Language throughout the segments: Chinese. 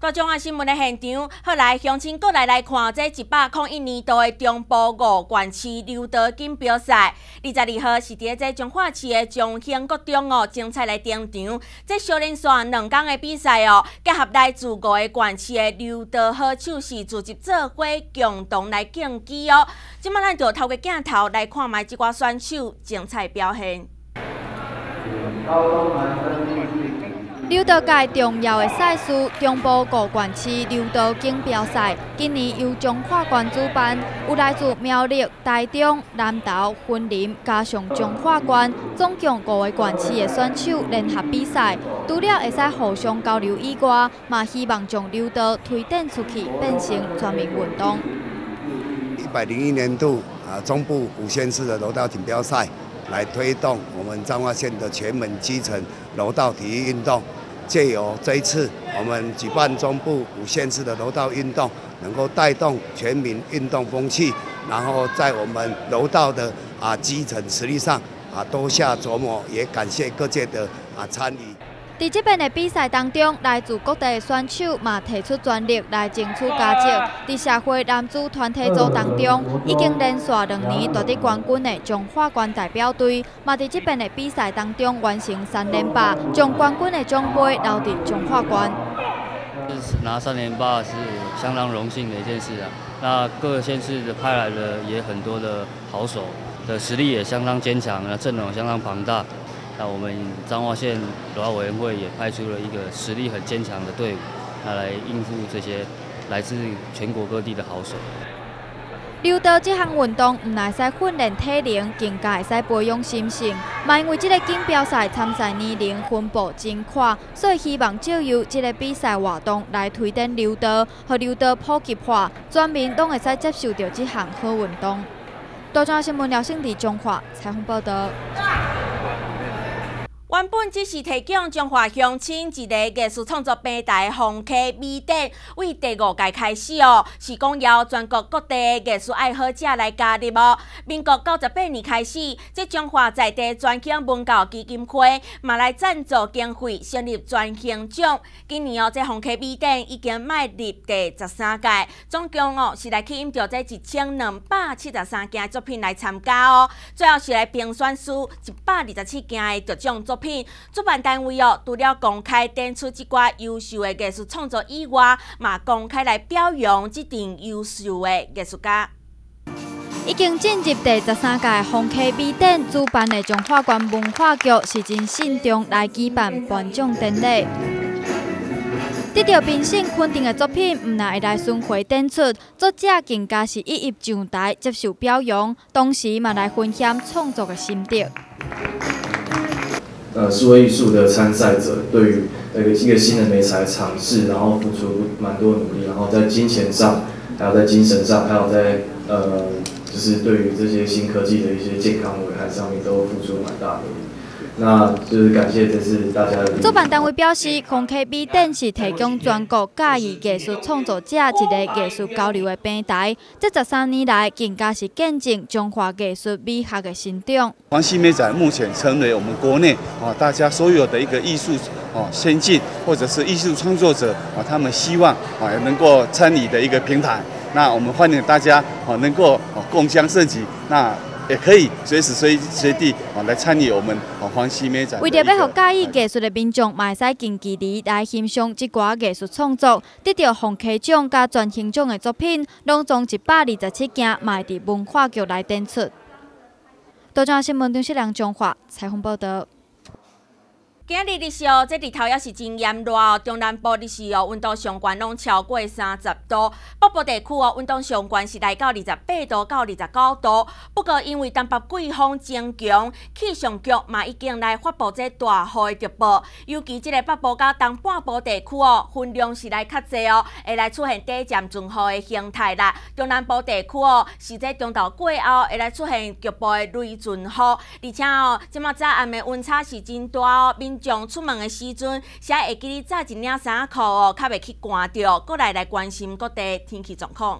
高中啊新闻的现场，后来乡亲过来看这101年度的中部5县市柔道锦标赛。22号是伫这彰化市的中兴国中哦，精彩来登场。这少年线2天的比赛哦，结合来自5个县市的柔道好手是组织做伙共同来竞技哦。即摆咱就透过镜头来看卖即寡选手精彩表现。 柔道界重要的赛事中部5县市柔道锦标赛，今年由彰化县主办，有来自苗栗、台中、南投、云林，加上彰化县，总共5个县市的选手联合比赛。除了会使互相交流以外，嘛希望将柔道推展出去，变成全民运动。 101年度中部5县市的柔道锦标赛，来推动我们彰化县的全门基层柔道体育运动。借由这一次我们举办中部5县市的柔道运动，能够带动全民运动风气，然后在我们柔道的基层实力上多下琢磨，也感谢各界的参与。 在这边的比赛当中，来自各地的选手嘛提出全力来争取佳绩。在社会男子团体组当中，已经连续2年夺得冠军的彰化县代表队，嘛在这边的比赛当中完成3连霸，将冠军的奖杯留在彰化县。 拿3连霸是相当荣幸的一件事啊。那各个县市的派来的也很多的好手，的实力也相当坚强，阵容相当庞大。那我们彰化县柔道委员会也派出了一个实力很坚强的队伍，来应付这些来自全国各地的好手。 柔道这项运动唔但使训练体能，更加会使培养心性。嘛因为这个锦标赛参赛年龄分布真宽，所以希望借由这个比赛活动来推展柔道，和柔道普及化，全民都会使接受到这项好运动。大中新闻廖胜伫彰化采访报道。 原本只是提供彰化乡亲一个艺术创作平台红客米展，为第5届开始哦，是讲邀全国各地的艺术爱好者来加入哦。民国98年开始，这彰化在地专兴文教基金会嘛来赞助经费成立专兴奖。今年哦，这红客米展已经迈入第13届，总共哦是来吸引到这1273件作品来参加哦。最后是来评选出127件的得奖作品。主办单位哦，除了公开展出这寡优秀的艺术创作以外，嘛公开来表扬这阵优秀的艺术家。 已经进入第13届红客米展，主办的彰化县文化局是真慎重来举办颁奖典礼。得到评审肯定的作品，唔但会来巡回展出，作者更加是一一上台接受表扬，同时嘛来分享创作的心得。 数位艺术的参赛者对于一个新的媒材尝试，然后付出蛮多努力，然后在金钱上，还有在精神上，还有在就是对于这些新科技的一些健康危害上面，都付出蛮大的努力。那就是感谢这次大家的。 主办单位表示，红客米展是提供全国介意艺术创作者一个艺术交流的平台。这13年来，更加是见证彰化艺术美学的成长。 黄溪美展目前成为我们国内大家所有的一个艺术先进或者是艺术创作者他们希望能够参与的一个平台。那我们欢迎大家能够共襄盛举。那也可以随时随地来参与我们黄溪美展。 为了要让介意艺术的民众，嘛会使近距离来欣赏这寡艺术创作，得到红客奖加专兴奖的作品，拢总127件，嘛会伫文化局来展出。多张新闻中视梁彰化采访报道。 今日日是哦，这日头也是真炎热哦。中南部日是哦，温度上悬拢超过30度。北部地区哦，温度上悬是来到28度到29度。不过因为东北季风增强，气象局嘛已经来发布这大雨的特报。尤其这个北部甲东半部地区哦，云量是来较济哦，会来出现短暂阵雨的形态啦。中南部地区哦，是这中昼过后会来出现局部的雷阵雨，而且哦，即马早暗的温差是真大哦。民众出门的时阵，是会记得早一领衫裤哦，较袂去寒着，过来关心各地天气状况。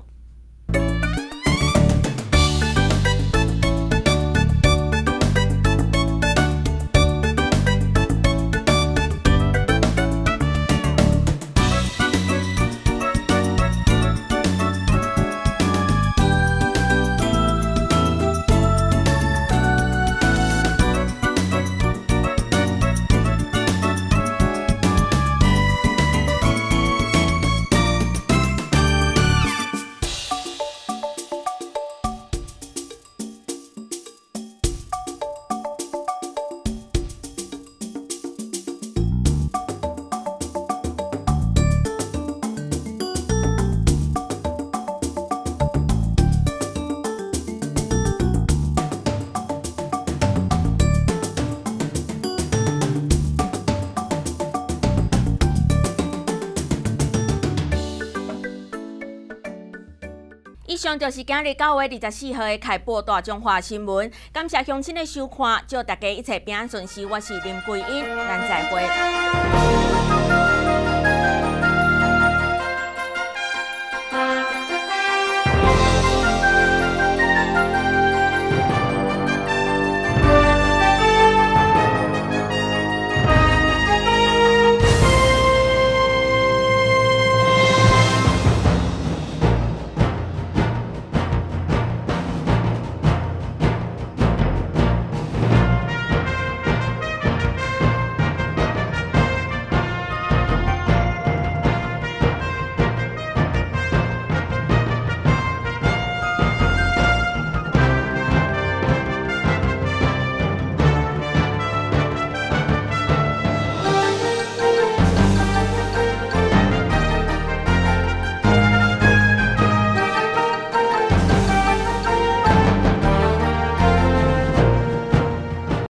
以上就是今日9月24号的开播大中华新闻，感谢乡亲的收看，祝大家一切平安顺遂。我是林桂英，咱再会。